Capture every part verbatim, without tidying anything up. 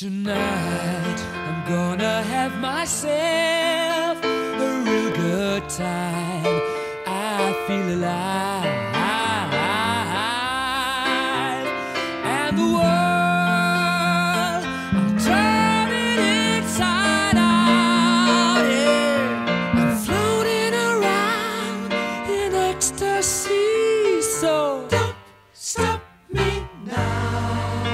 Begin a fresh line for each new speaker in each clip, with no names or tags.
Tonight I'm gonna have myself a real good time. I feel alive, and the world, I'm turning inside out. Yeah, I'm floating around in ecstasy. So don't stop me now.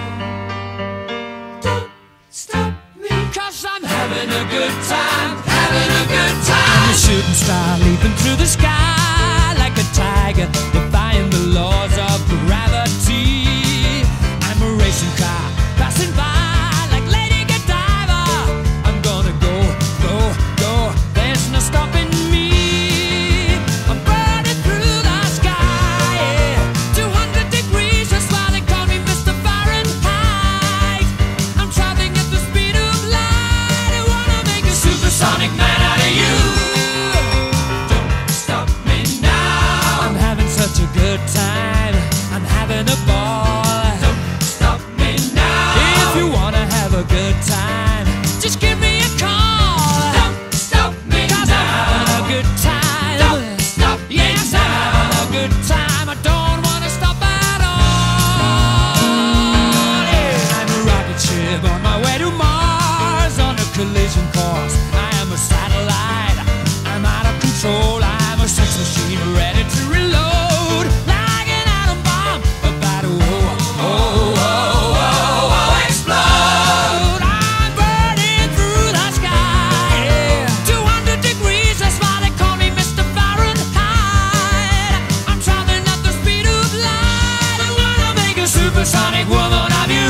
I'm having a good time, having a good time. I'm a shooting star leaping through the sky like a tiger, defying the laws of gravity. I'm a racing car passing by like Lady Godiva. I'm gonna go, go, go, there's no stopping me. I'm burning through the sky, yeah. two hundred degrees, that's why they call me Mister Fahrenheit. I'm traveling at the speed of light. Supersonic man out of you. Don't stop me now. I'm having such a good time. I'm having a ball. Don't stop me now. If you wanna have a good time, just give me a call. Don't stop me now. 'Cause I'm having a good time. Don't stop me now. Yes, I'm having a good time. I don't wanna stop at all. Yeah. I'm a rocket ship on my way to Mars on a collision course. Satellite, I'm out of control. I'm a sex machine ready to reload, like an atom bomb about to oh, oh, oh, oh, oh, explode. I'm burning through the sky, yeah. two hundred degrees, that's why they call me Mister Fahrenheit. I'm traveling at the speed of light. I wanna make a supersonic woman of you.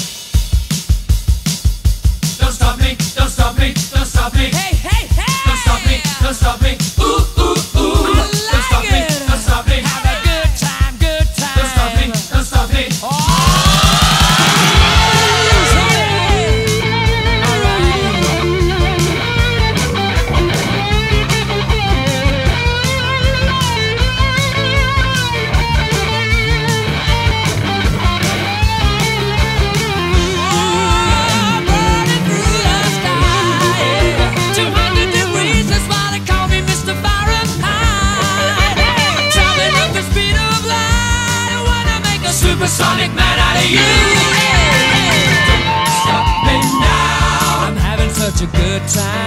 Don't stop me, don't stop me, don't stop me. Hey, hey, hey! Don't stop me, don't stop me. Ooh, ooh, ooh. I like don't stop it. me, don't stop me. Have a good time, good time. Don't stop me, don't stop me. Oh! Supersonic man out of you. Don't stop me now. I'm having such a good time.